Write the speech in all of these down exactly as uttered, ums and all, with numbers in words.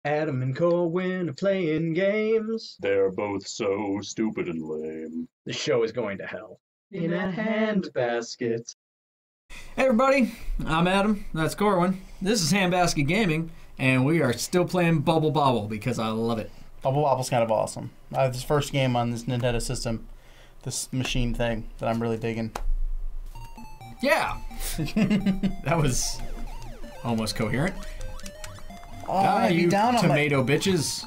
Adam and Corwin are playing games. They're both so stupid and lame. The show is going to hell. In a handbasket. Hey everybody, I'm Adam, that's Corwin. This is Handbasket Gaming, and we are still playing Bubble Bobble because I love it. Bubble Bobble's kind of awesome. I have this first game on this Nintendo system, this machine thing that I'm really digging. Yeah! That was almost coherent. Oh, ah, I'd be you down on tomato bitches.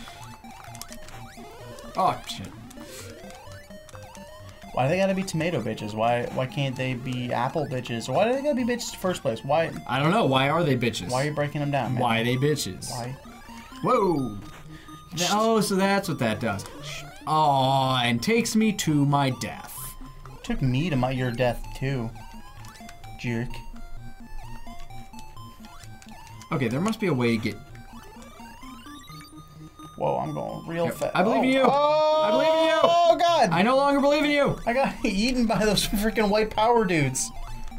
Oh, shit. Why they gotta be tomato bitches? Why why can't they be apple bitches? Or why do they gotta be bitches in the first place? Why I don't know, why are they bitches? why are you breaking them down, man? Why are they bitches? Why? Whoa! Oh, so that's what that does. Oh, and takes me to my death. Took me to my your death too. Jerk. Okay, there must be a way to get... Whoa, I'm going real Here, fast. I believe oh. in you! Oh, I believe in you! Oh god! I no longer believe in you! I got eaten by those freaking white power dudes.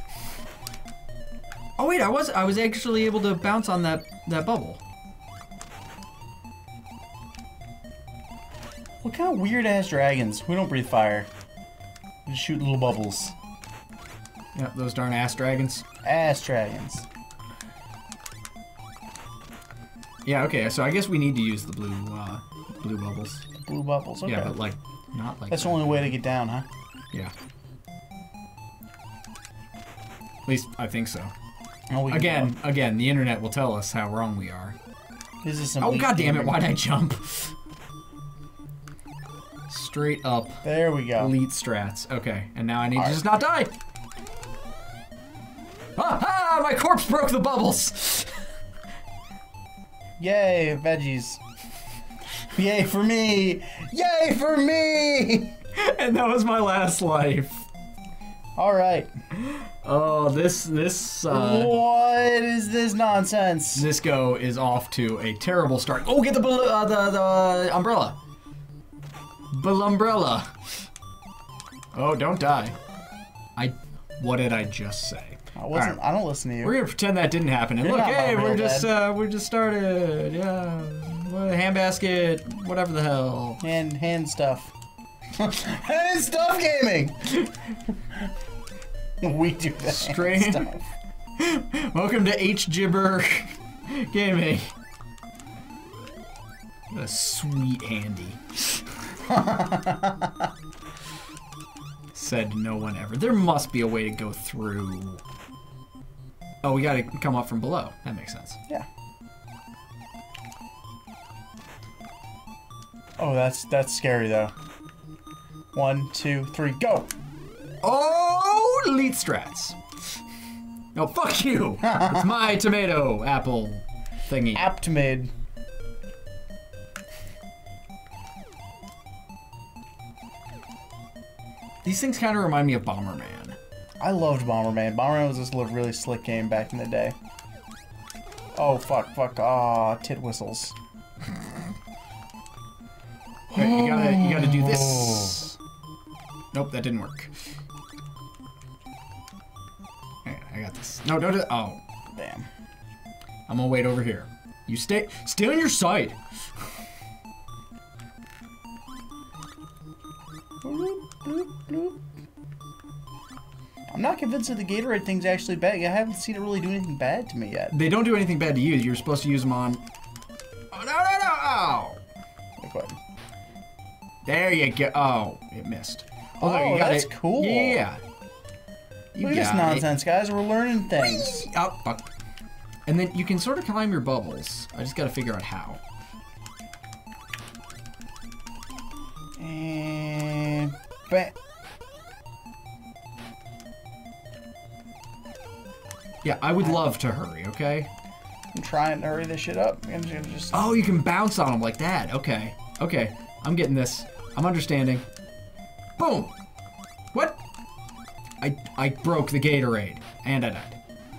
Oh wait, I was I was actually able to bounce on that that bubble. What kind of weird ass dragons? We don't breathe fire. We just shoot little bubbles. Yep, those darn ass dragons. Ass dragons. Yeah, okay, so I guess we need to use the blue uh, blue bubbles. Blue bubbles. Okay. Yeah, but like not like That's that. the only way to get down, huh? Yeah. At least I think so. Oh, we can Again, go. again, the internet will tell us how wrong we are. This is some. Oh elite god damn it, gaming. why'd I jump? Straight up There we go. elite strats. Okay, and now I need All to right. just not die. Ah, ah, my corpse broke the bubbles. Yay, veggies. Yay for me! Yay for me! And that was my last life. All right. Oh, this this uh, what is this nonsense? this go is off to a terrible start. Oh, get the bal- uh, the the umbrella. Bal umbrella. Oh, don't die. I. What did I just say? I wasn't. All right. I don't listen to you. We're gonna pretend that didn't happen. And You're look, not my hey, we're real just dad. uh, we're just started. Yeah, what, handbasket, whatever the hell. hand hand stuff. Hand stuff gaming. We do that. Strange. Stuff. Welcome to H Gibber Gaming. What a sweet handy. Said no one ever. There must be a way to go through. Oh, we gotta come up from below. That makes sense. Yeah. Oh, that's that's scary though. One, two, three, go! Oh, elite strats. No, fuck you. It's my tomato apple thingy. Aptamid. These things kind of remind me of Bomberman. I loved Bomberman. Bomberman was this little really slick game back in the day. Oh fuck, fuck, ah, tit whistles. Wait, you gotta, you gotta do this. Nope, that didn't work. Okay, I got this. No, don't do. Oh, Damn. I'm gonna wait over here. You stay, stay on your side. Bloop, bloop, bloop. I'm not convinced that the Gatorade thing's actually bad. I haven't seen it really do anything bad to me yet. They don't do anything bad to you. You're supposed to use them on. Oh no no no! Oh, Like what? there you go. Oh, it missed. Oh, no, Oh, you got that's it. cool. Yeah, yeah, yeah. You Look at this got it. nonsense, guys. We're learning things. Oh, fuck. And then you can sort of climb your bubbles. I just gotta figure out how. And bam. Yeah, I would love to hurry, okay? I'm trying to hurry this shit up. I'm just gonna just. Oh, you can bounce on them like that. Okay. Okay. I'm getting this. I'm understanding. Boom! What? I I broke the Gatorade. And I died.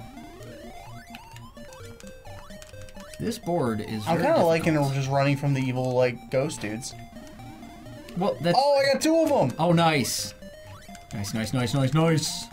This board is I'm very kind of liking difficult. just running from the evil like ghost dudes. Well, that's... Oh, I got two of them. Oh, nice. Nice, nice, nice, nice, nice.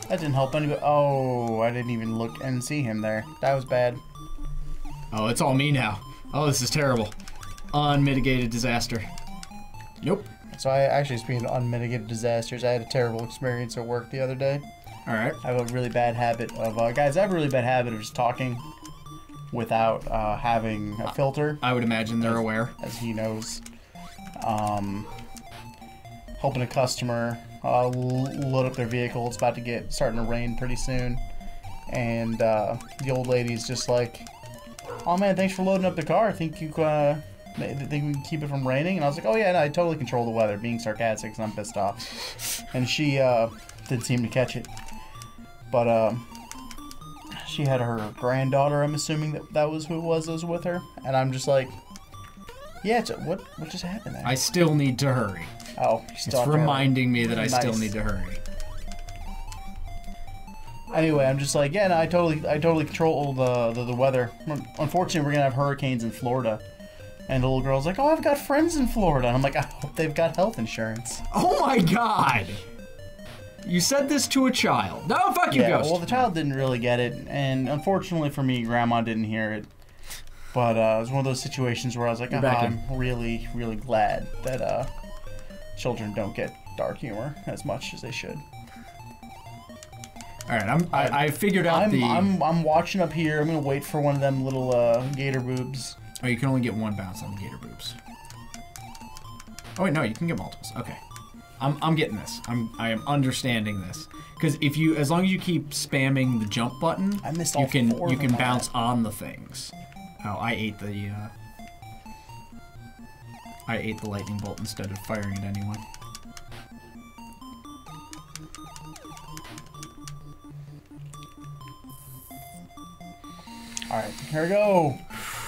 That didn't help anybody. Oh, I didn't even look and see him there. That was bad. Oh, it's all me now. Oh, this is terrible. Unmitigated disaster. Nope. So I actually, speaking of unmitigated disasters, I had a terrible experience at work the other day. All right. I have a really bad habit of, uh, guys, I have a really bad habit of just talking without uh, having a filter. I would imagine they're aware. As he knows. Um, helping a customer uh, load up their vehicle. It's about to get, starting to rain pretty soon. And uh, the old lady's just like, oh man, thanks for loading up the car. I think you uh, think we can keep it from raining. And I was like, oh yeah, no, I totally control the weather, being sarcastic because I'm pissed off. And she uh, didn't seem to catch it. But um, she had her granddaughter, I'm assuming that that was who it was that was with her. And I'm just like, yeah, it's, what what just happened there? I still need to hurry. Oh, you It's still have to reminding me that I still Nice. need to hurry. Anyway, I'm just like, yeah, no, I totally, I totally control the, the the weather. Unfortunately, we're gonna have hurricanes in Florida, and the little girl's like, oh, I've got friends in Florida, and I'm like, I hope they've got health insurance. Oh my god! You said this to a child. No, fuck you, Yeah, Ghost. well, the child didn't really get it, and unfortunately for me, Grandma didn't hear it. But uh, it was one of those situations where I was like, You're oh, back I'm really, really glad that uh, children don't get dark humor as much as they should. All right, I'm. I, I figured out I'm, the. I'm, I'm watching up here. I'm gonna wait for one of them little uh, gator boobs. Oh, you can only get one bounce on the gator boobs. Oh wait, no, you can get multiples. Okay, I'm. I'm getting this. I'm. I am understanding this. Because if you, as long as you keep spamming the jump button, I missed you all can four you of can them. bounce on the things. Oh, I ate the. Uh, I ate the lightning bolt instead of firing at anyone. All right, here we go.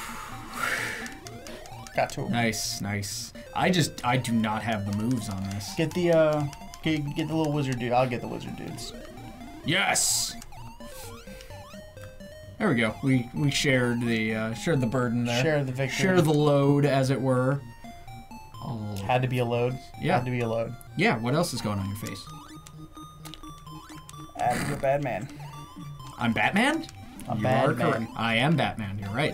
Got to him. Nice, nice. I just, I do not have the moves on this. Get the uh, get, get the little wizard dude. I'll get the wizard dudes. Yes. There we go. We we shared the uh, shared the burden there. Share the victory. Share the load, as it were. Oh. Had to be a load. Yeah. Had to be a load. Yeah. What else is going on your face? Adam's a bad man. I'm Batman. A you bad are correct. man. I am Batman. You're right.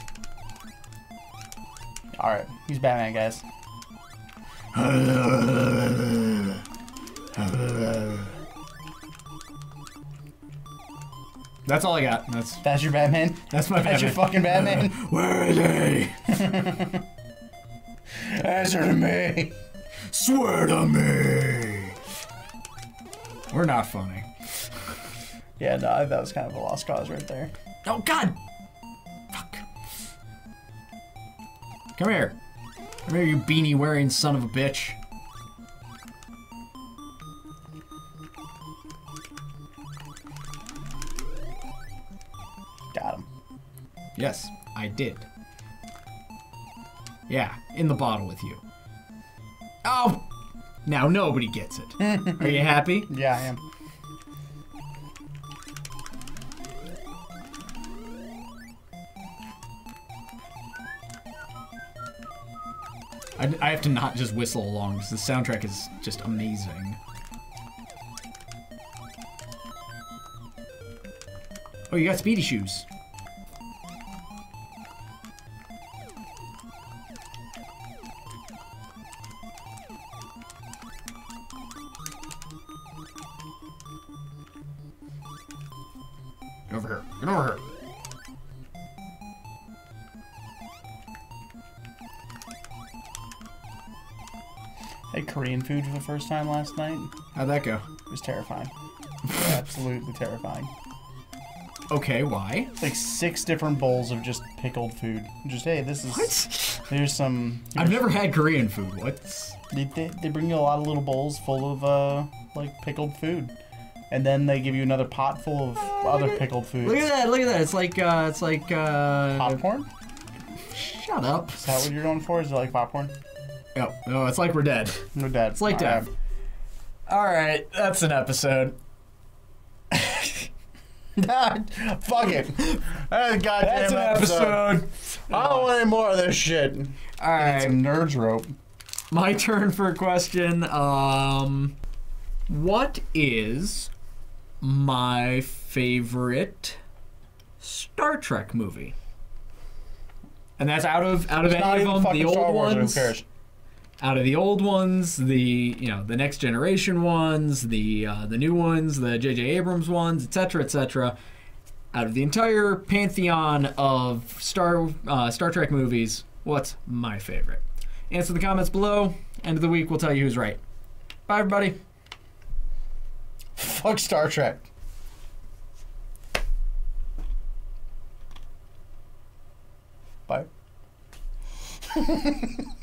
All right, he's Batman, guys. That's all I got. That's That's your Batman. that's my That's your Batman. fucking Batman. Where are they? Answer to me. Swear to me. We're not funny. Yeah, no, that was kind of a lost cause right there. Oh God! Fuck. Come here. Come here, you beanie wearing son of a bitch. Got him. Yes, I did. Yeah, in the bottle with you. Oh! Now nobody gets it. Are you happy? Yeah, I am. I, I have to not just whistle along because the soundtrack is just amazing. Oh, you got speedy shoes. Get over here. Get over here. I had Korean food for the first time last night. How'd that go? It was terrifying. Absolutely terrifying. Okay, why? Like six different bowls of just pickled food. Just, hey, this is... What? There's some... I've never had Korean food. What's... They, they, they bring you a lot of little bowls full of, uh, like, pickled food. And then they give you another pot full of other pickled foods. Look at that! Look at that! It's like, uh, it's like, uh... Popcorn? Shut up. Is that what you're going for? Is it like popcorn? Oh, no, it's like we're dead. No, Dad. It's like death. Alright, that's an episode. Fuck it. That's a goddamn That's an episode. I don't want any more of this shit. Alright, Some nerds rope. my turn for a question. Um, what is my favorite Star Trek movie. And that's out of out of It's not any even of them, fucking the old Star Wars, ones. who cares? Out of the old ones, the you know the next generation ones, the uh, the new ones, the J J Abrams ones, et cetera, et cetera. Out of the entire pantheon of Star uh, Star Trek movies, what's my favorite? Answer the comments below. End of the week, we'll tell you who's right. Bye, everybody. Fuck Star Trek. Bye.